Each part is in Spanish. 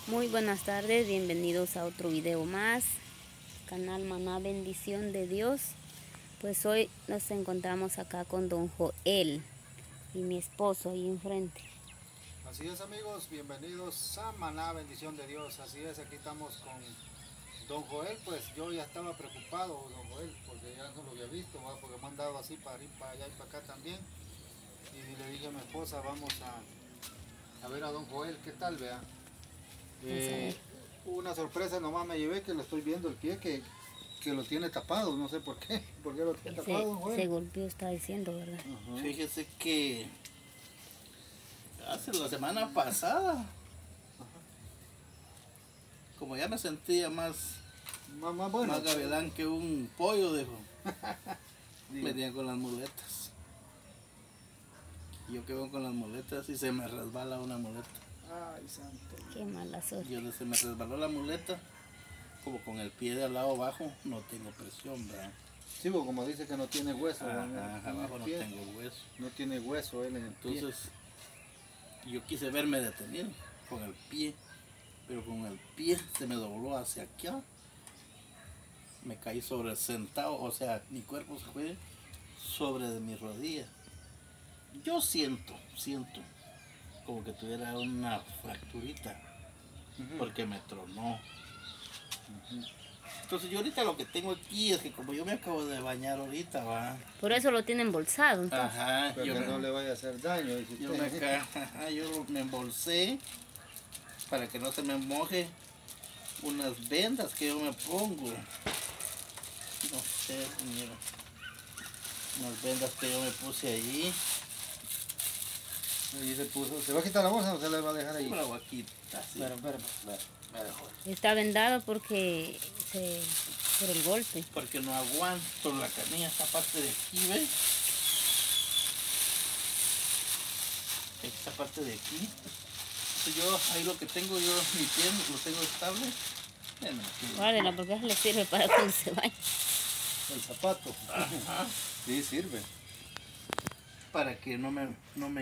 Muy buenas tardes, bienvenidos a otro video más, canal Maná Bendición de Dios. Pues hoy nos encontramos acá con don Joel y mi esposo ahí enfrente. Así es, amigos, bienvenidos a Maná Bendición de Dios. Así es, aquí estamos con don Joel. Pues yo ya estaba preocupado, don Joel, porque ya no lo había visto, ¿va? Porque me han dado así para ir para allá y para acá también. Y le dije a mi esposa, vamos a ver a don Joel, ¿qué tal, vea? Una sorpresa nomás me llevé, que le estoy viendo el pie que lo tiene tapado, no sé por qué lo tiene tapado, don Joel. Se golpeó, está diciendo, ¿verdad? Fíjese que hace la semana pasada, como ya me sentía más bueno, más gavilán que un pollo, dijo, venía con las muletas. Yo quedo con las muletas y se me resbala una muleta. Ay, santo. Qué mala suerte. Se me resbaló la muleta, como con el pie de al lado abajo, no tengo presión, ¿verdad? Sí, porque como dice que no tiene hueso. Abajo no tengo hueso. No tiene hueso él en el pie. Entonces, yo quise verme detenido con el pie, pero con el pie se me dobló hacia acá. Me caí sobre el sentado, o sea, mi cuerpo se fue sobre de mi rodilla. Yo siento como que tuviera una fracturita, porque me tronó. Entonces yo ahorita lo que tengo aquí es que como yo me acabo de bañar ahorita, va. Por eso lo tiene embolsado, entonces. Ajá, Pero que no le vaya a hacer daño. yo me embolsé para que no se me moje unas vendas que yo me pongo. No sé, mira. Unas vendas que yo me puse allí. Y se puso. ¿Se va a quitar la bolsa o se le va a dejar ahí? Me la voy a quitar, sí. Espera. Está vendado porque por el golpe. Porque no aguanto la canilla, esta parte de aquí, ¿ves? Esta parte de aquí. Entonces yo ahí lo que tengo, yo mi pie lo tengo estable. Guárdela porque eso le sirve para cuando se vaya. El zapato. Ajá. Sí, sirve. Para que no me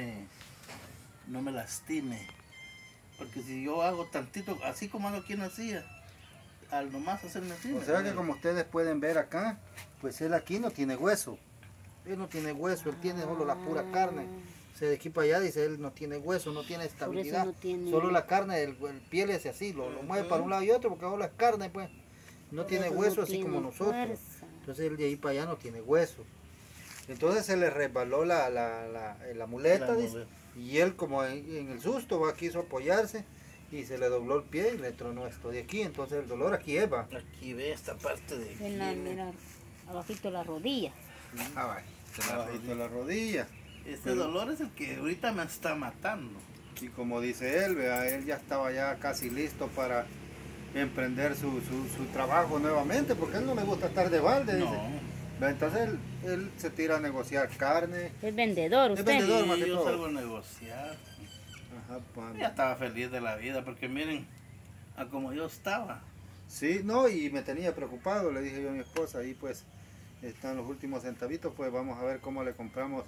lastime. Porque si yo hago tantito, así como hago quien hacía, al nomás hacerme así. O sea que como ustedes pueden ver acá, pues él aquí no tiene hueso. Él no tiene hueso, él tiene solo la pura carne. Se de aquí para allá dice, él no tiene hueso, no tiene estabilidad. no tiene... Solo la carne, el piel es así, lo mueve para un lado y otro porque solo es carne, pues. No tiene hueso así como nosotros. Fuerza. Entonces él de ahí para allá no tiene hueso. Entonces se le resbaló la muleta, dice, y él como en el susto quiso apoyarse y se le dobló el pie y le tronó esto de aquí. Entonces el dolor aquí es, va. Aquí ve esta parte de aquí. Mira, abajito la rodilla. Abajito de la rodilla. Este dolor es el que ahorita me está matando. Y como dice él, vea, él ya estaba ya casi listo para emprender su trabajo nuevamente, porque a él no le gusta estar de balde, dice. Entonces él se tira a negociar carne. Es vendedor, usted. Es vendedor, más que Yo todo. salgo a negociar. Ajá, pues. Ya estaba feliz de la vida, porque miren, a como yo estaba. Sí, no, y me tenía preocupado, le dije yo a mi esposa, ahí pues están los últimos centavitos, pues vamos a ver cómo le compramos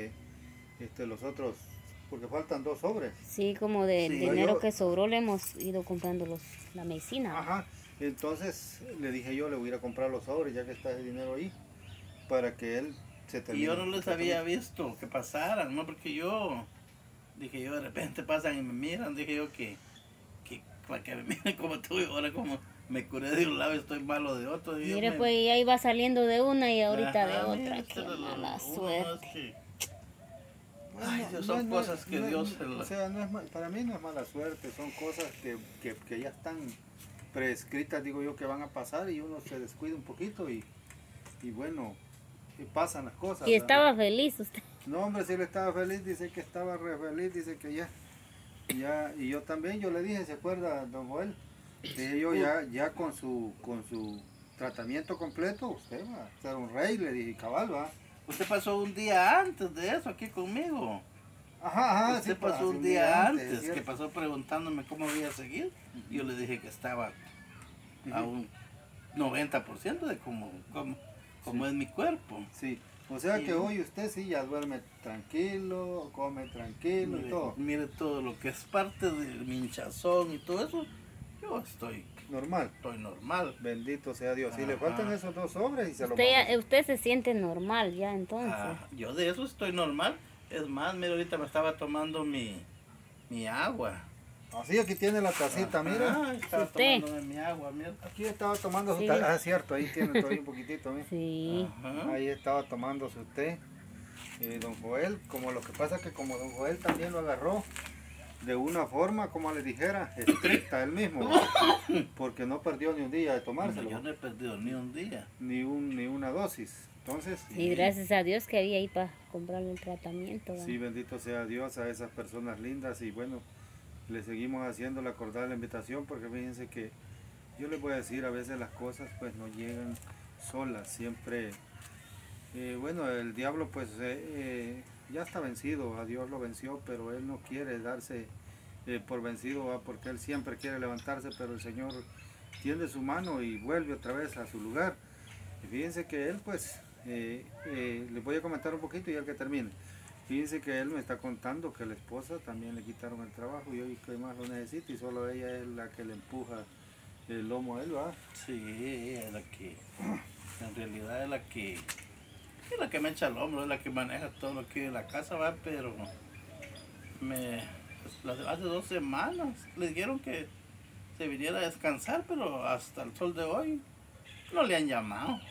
los otros, porque faltan 2 sobres. Sí, como de Sí. dinero que sobró le hemos ido comprando la medicina. Ajá, entonces le dije yo, le voy a ir a comprar los sobres, ya que está ese dinero ahí, para que él se termine. Y yo no les había visto que pasaran, ¿no? Porque yo, dije yo, de repente pasan y me miran, dije yo que para que me miren como estoy, ahora como me curé de un lado y estoy malo de otro. Mire, pues ya iba saliendo de una y ahorita de Ajá, otra. mire, Qué mala suerte. Ay, son cosas que Dios... O sea, para mí no es mala suerte, son cosas que ya están prescritas, digo yo, que van a pasar y uno se descuida un poquito y bueno, y pasan las cosas. Y estaba feliz usted. No, hombre, si él estaba feliz, dice que estaba re feliz, dice que ya, y yo también, yo le dije, ¿se acuerda, don Joel? Dije yo, ya con su tratamiento completo, usted va a ser un rey, le dije, cabal, va. Usted pasó un día antes de eso aquí conmigo. Ajá, Usted sí, pasó un un día antes, ¿cierto? que pasó preguntándome cómo voy a seguir. Yo le dije que estaba a un 90% de cómo es mi cuerpo. Sí, o sea Sí. que hoy usted sí ya duerme tranquilo, come tranquilo y todo. Mire todo lo que es parte de mi hinchazón y todo eso, Yo estoy Normal. normal. Bendito sea Dios. Si le Ajá. faltan esos 2 sobres y se los Usted se siente normal ya entonces. Yo de eso estoy normal. Es más, mira, ahorita me estaba tomando mi agua. Así, aquí tiene la tacita, mira. Estaba Su té. tomando mi agua, mira. Aquí estaba tomando su Sí. té. Ah, cierto, ahí tiene todavía un poquitito, mira. Sí. Ajá. Ahí estaba tomando su té. Don Joel, como lo que pasa es que como don Joel también lo agarró de una forma, como le dijera, estricta él mismo, porque no perdió ni un día de tomárselo, Yo no he perdido ni un día. ni una dosis. Entonces, Y gracias a Dios que había ahí para comprarle el tratamiento. ¿va? sí, bendito sea Dios a esas personas lindas y bueno, le seguimos haciendo la cordial invitación porque fíjense que yo les voy a decir, a veces las cosas pues no llegan solas, siempre, bueno, el diablo pues ya está vencido, a Dios lo venció, pero él no quiere darse por vencido, ¿va? Porque él siempre quiere levantarse, pero el Señor tiende su mano y vuelve otra vez a su lugar. Y fíjense que él pues, les voy a comentar un poquito y ya que termine. Fíjense que él me está contando que la esposa también le quitaron el trabajo y hoy que más lo necesita y solo ella es la que le empuja el lomo a él, ¿va? Sí, ella es la que, en realidad es la que me echa el hombro, es la que maneja todo lo que es la casa, va, pero hace 2 semanas le dijeron que se viniera a descansar, pero hasta el sol de hoy no le han llamado.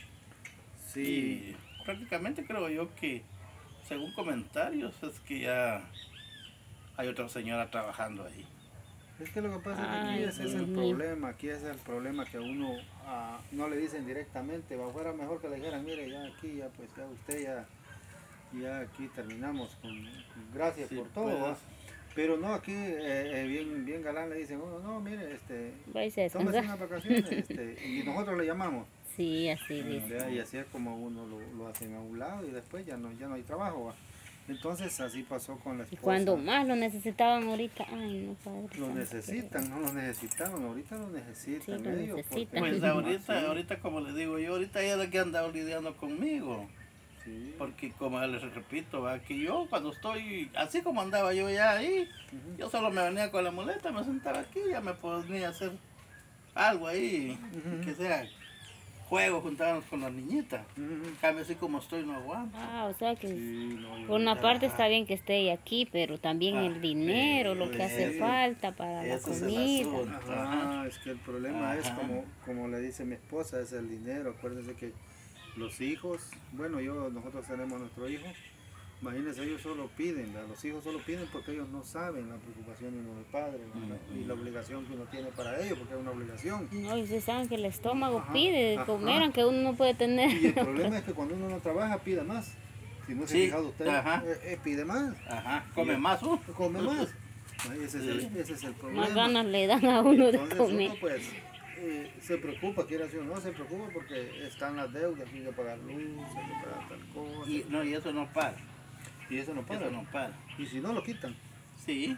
Sí. Y prácticamente creo yo que, según comentarios, es que ya hay otra señora trabajando ahí. Es que lo que pasa es que Ay, aquí ese es el Dios mío. problema, aquí ese es el problema que a uno no le dicen directamente, va fuera mejor que le dijeran, mire, ya aquí, ya pues ya usted ya aquí terminamos, gracias Sí, por todo, pues. ¿va? Pero no, aquí bien galán le dicen, no, mire, Váyase a tómese descansar. unas vacaciones, y nosotros le llamamos. Sí, así dice. ¿Verdad? Y así es como uno lo hacen a un lado y después ya no hay trabajo, ¿va? Entonces así pasó con la Y esposa. cuando más lo necesitaban ahorita, ay no, Padre Lo Santo, necesitan, no lo necesitaban, ahorita lo necesitan Sí, lo ellos. necesitan. porque- Pues Sí, ahorita como les digo yo, ahorita ella es la que ha andado lidiando conmigo. sí. Porque como les repito, va, que yo cuando estoy, así como andaba yo ya ahí, Ujú. yo solo me venía con la muleta, me sentaba aquí, ya me ponía a hacer algo ahí, Ujú. que sea juego, juntarnos con las niñitas. Ujú. En cambio, así como estoy, no aguanto. O sea que Sí, no, yo por una ahorita- parte está bien que esté ella aquí, pero también el dinero, lo que hace sí. falta para la Ese es el comida. asunto. Ajá, es que el problema es Ajá. como le dice mi esposa, es el dinero. Acuérdense que los hijos, bueno, nosotros tenemos nuestro hijo, imagínense, ellos solo piden, ¿verdad? Los hijos solo piden porque ellos no saben la preocupación de uno del padre, ¿no? Y la obligación que uno tiene para ellos, porque es una obligación. No, y ustedes saben que el estómago Ajá, pide de ajá. comer, aunque uno no puede tener. Y el problema es que cuando uno no trabaja, pide más. Si no se ha Sí, fijado usted, ajá. pide más, Ajá, come más, come más. Ese es el problema. Más ganas le dan a uno de Entonces comer. uno pues se preocupa, quiere decir o no, se preocupa porque están las deudas, hay que pagar luz, hay que pagar tal cosa. y eso no para. Y eso no para. Eso no para. Y si no, lo quitan. Sí,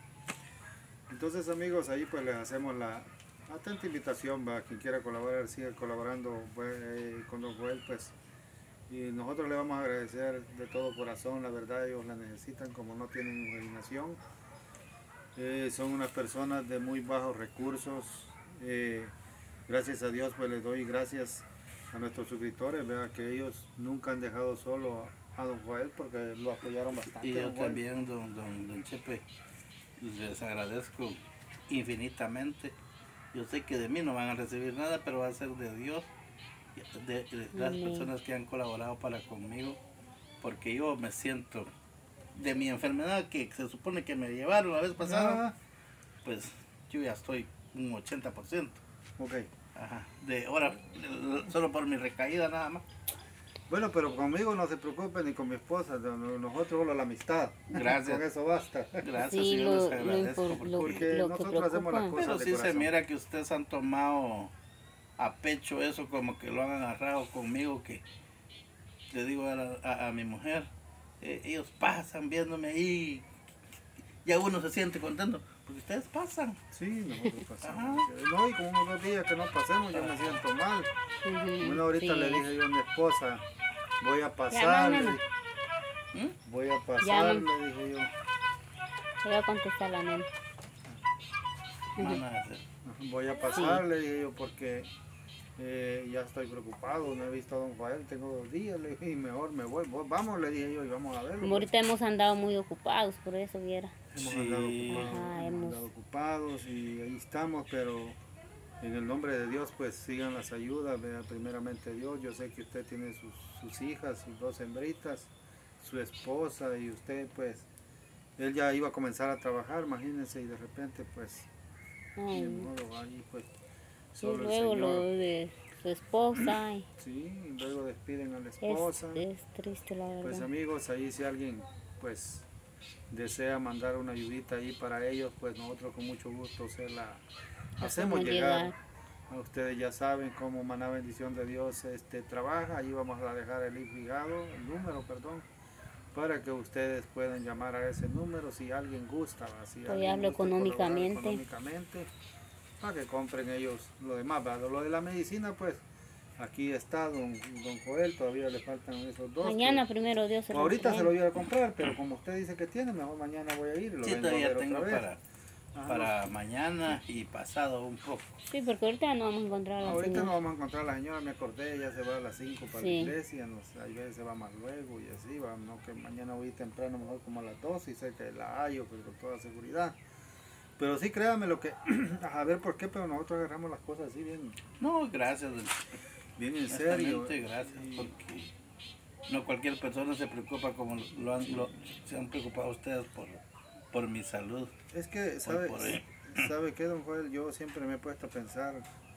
Entonces amigos, ahí pues les hacemos la atenta invitación, va, quien quiera colaborar, siga colaborando pues, con Don Joel, pues. Y nosotros le vamos a agradecer de todo corazón, la verdad ellos la necesitan, como no tienen imaginación. Son unas personas de muy bajos recursos. Gracias a Dios pues les doy gracias a nuestros suscriptores, ¿verdad? Que ellos nunca han dejado solo a Don Joel porque lo apoyaron bastante. y yo Don Joel. también, don Chepe, les agradezco infinitamente. Yo sé que de mí no van a recibir nada, pero va a ser de Dios, de las Amén. personas que han colaborado para conmigo, porque yo me siento de mi enfermedad que se supone que me llevaron la vez pasada, Ah, pues yo ya estoy un 80%. ok. Ajá. De ahora, solo por mi recaída nada más. Bueno, pero conmigo no se preocupen ni con mi esposa, nosotros solo la amistad. Gracias. Con eso basta. Gracias, Sí, yo les agradezco porque lo que nosotros hacemos las preocupa. cosas pero de sí se corazón. mira que ustedes han tomado a pecho eso, como que lo han agarrado conmigo, que le digo a mi mujer, ellos pasan viéndome ahí, ya uno se siente contento, porque ustedes pasan. Sí, nosotros pasamos. Ajá. No, y como unos 2 días que no pasemos, yo me siento mal. Ujú, Bueno, ahorita sí. le dije yo a mi esposa, voy a pasar, Llama, le nena. dije, ¿Mm? voy a pasar, Llama. le dije yo. Le voy a contestar la nena. semana. Voy a pasar, le dije yo, porque ya estoy preocupado, no he visto a don Joel, tengo 2 días, le dije, y mejor me voy. Vamos, le dije yo, y vamos a verlo. Como ahorita hemos andado muy ocupados, por eso viera. Hemos Sí. andado ocupados, Ajá, hemos andado ocupados y ahí estamos, pero en el nombre de Dios, pues sigan las ayudas, vea, primeramente Dios. Yo sé que usted tiene sus hijas, sus 2 hembritas, su esposa, y usted, pues, él ya iba a comenzar a trabajar, imagínense, y de repente, pues, Ay, de modo, ahí, pues, y solo el luego lo Señor. de su esposa. Ay, Sí, y luego despiden a la esposa. es triste la verdad. Pues amigos, ahí si alguien pues desea mandar una ayudita ahí para ellos, pues nosotros con mucho gusto se la hacemos llegar. A ustedes ya saben cómo Maná Bendición de Dios trabaja. Ahí vamos a dejar el número, perdón, para que ustedes puedan llamar a ese número si alguien gusta, si alguien gusta colaborar económicamente, para que compren ellos lo demás, ¿verdad? Lo de la medicina, pues aquí está don Joel, todavía le faltan esos 2. Mañana primero Dios se lo Ahorita se trae. lo voy a comprar, pero como usted dice que tiene, mejor mañana voy a ir y lo Sí, vengo a todavía ver tengo otra vez. para mañana y pasado un poco. Sí, porque ahorita no vamos a encontrar a la Ahorita señora. no vamos a encontrar a la señora, me acordé, ella se va a las 5 para Sí. la iglesia, no sé, hay veces se va más luego y así, va, no, que mañana voy temprano, mejor como a las 12 y sé que la hallo, pues con toda seguridad. Pero sí, créame lo que, a ver por qué, pero nosotros agarramos las cosas así bien, No, gracias. bien en serio. Honestamente, gracias, Y- porque no cualquier persona se preocupa como se han preocupado ustedes por mi salud. Es que, por ahí. ¿sabe qué, don Joel? Yo siempre me he puesto a pensar,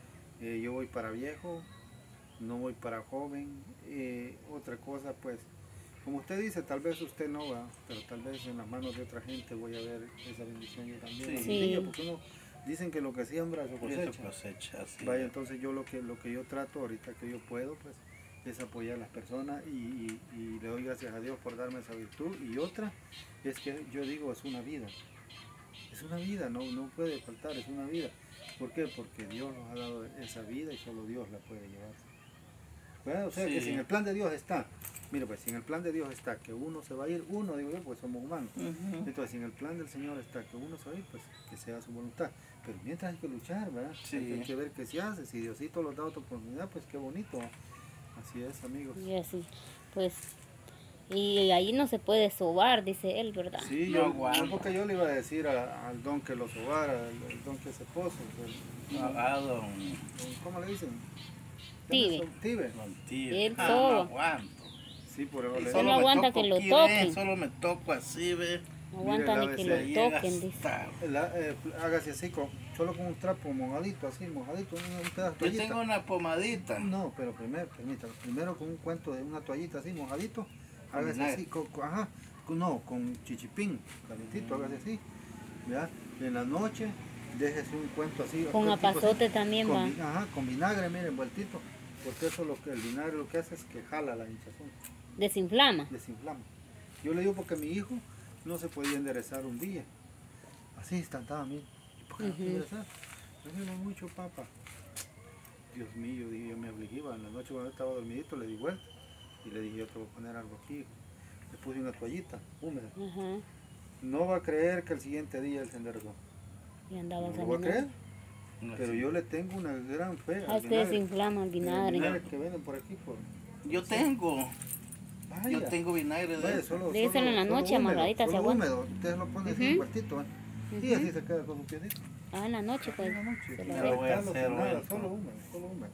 yo voy para viejo, no voy para joven. Otra cosa, pues, como usted dice, tal vez usted no va, pero tal vez en las manos de otra gente voy a ver esa bendición yo también. Sí. algún Sí. día, porque uno, dicen que lo que siembra, eso Eso cosecha. cosecha, sí. Vaya, entonces yo lo que yo trato ahorita que yo puedo, pues, es apoyar a las personas y le doy gracias a Dios por darme esa virtud. Y otra es que yo digo, es una vida, no puede faltar, es una vida. ¿Por qué? Porque Dios nos ha dado esa vida y solo Dios la puede llevar. Bueno, o sea que Sí. si en el plan de Dios está, mira, pues si en el plan de Dios está que uno se va a ir, uno, digo yo, pues somos humanos. Ujú. Entonces, si en el plan del Señor está que uno se va a ir, pues que sea su voluntad. Pero mientras hay que luchar, ¿verdad? Sí. Hay que ver qué se hace. Si Diosito nos da otra oportunidad, pues qué bonito. Así es, amigos. Y así, pues, y ahí no se puede sobar, dice él, ¿verdad? Sí, No yo, aguanta. porque yo le iba a decir al don que lo sobara, el don que es esposo. Don ¿Cómo le dicen? Tibe. Tibe. Tío. Él No soba. aguanto. Sí, por eso Y le Solo digo. aguanta me toco que lo aquí, toquen. ve, solo me toco así, ve. No aguanta Mire, ni que lávese, lo toquen, dice. Hágase así, solo con un trapo mojadito, así, mojadito, un pedazo de Yo toallita. tengo una pomadita. No, pero permítalo, primero con un cuento de una toallita así, mojadito, Con hágase vinagre. así, con chichipín, calientito, hágase así, ¿verdad? Y en la noche, déjese un cuento así. Con otro tipo así, apazote también va. con vinagre, miren, envueltito, porque eso el vinagre lo que hace es que jala la hinchazón, Desinflama. desinflama. Yo le digo porque mi hijo no se podía enderezar un día, así estaba mí. ¿Por qué no puede enderezar? No me mucho, papá. Dios mío, dije, yo me afligí, en la noche cuando estaba dormidito le di vuelta y le dije, yo te voy a poner algo aquí. Le puse una toallita húmeda. Ajá. No va a creer que el siguiente día él se enderezó. Y andaba No lo va a creer, No, pero sí. yo le tengo una gran fe Ah, al es que vinagre. desinflama el El vinagre. vinagre que venden por aquí. Yo tengo. Vaya, Yo tengo vinagre de vaya, eso. Déselo en la noche, húmedo, amarradita, se solo aguanta. húmedo. Ustedes lo ponen así Ujú. envueltito, ¿eh? Y así se queda con su piecito. Ah, en la noche, En pues. la noche. se sin lo Ya lo voy a afectarlo, hacer, sin nada, bueno. solo húmedo, solo húmedo.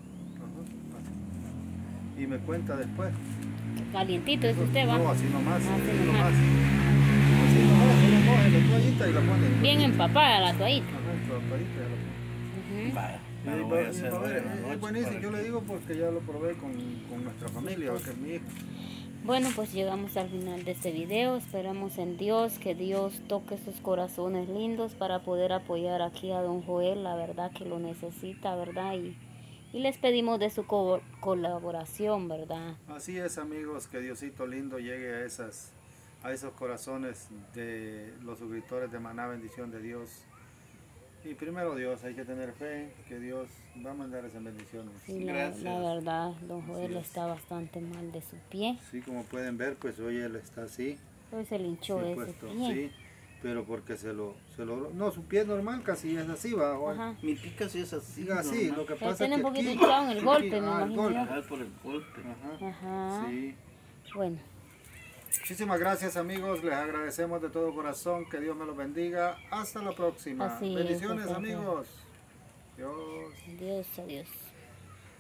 Ajá, así. Y me cuenta después. Calientito, es usted, No, va. así nomás, Así así nomás. nomás. Así nomás, solo coge la toallita y la pone. Bien empapada la toallita. Ajá, empapadita, ya la pone. Ujú. Vaya, ya Y lo voy a va- hacer y va a hoy ver, en la noche. es buenísimo, para yo le que- digo porque ya lo probé con nuestra familia, que es mi hijo. Bueno, pues llegamos al final de este video. Esperamos en Dios, que Dios toque sus corazones lindos para poder apoyar aquí a don Joel. La verdad que lo necesita, ¿verdad? Y les pedimos de su colaboración, ¿verdad? Así es, amigos, que Diosito lindo llegue a esos corazones de los suscriptores de Maná, bendición de Dios. Y primero Dios, hay que tener fe que Dios va a mandar esas bendiciones. Sí, Gracias. la verdad, don Joel es. está bastante mal de su pie. Sí, como pueden ver, pues hoy él está así. Hoy se le hinchó sí, ese puesto, pie. sí. pero porque no, su pie normal casi es así, va, Joel. Ajá. Mi pica sí es así. Siga así, normal. lo que Pero pasa tiene es que un poquito aquí- hinchado en el golpe, me el imagino golpe. yo. Ajá, por el golpe. Ajá. Ajá. Sí. Bueno, Muchísimas gracias amigos, les agradecemos de todo corazón, que Dios me los bendiga, hasta la próxima. Así es, Bendiciones hasta la próxima. amigos. Dios. adiós, adiós.